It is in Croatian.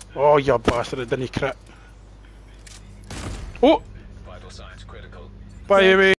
Oh, you bastard, it didn't crit. Oh! Vital signs critical. Bye, Amy.